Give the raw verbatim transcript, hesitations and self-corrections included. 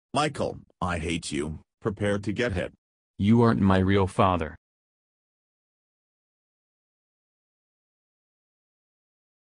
Michael, I hate you. Prepare to get hit. You aren't my real father.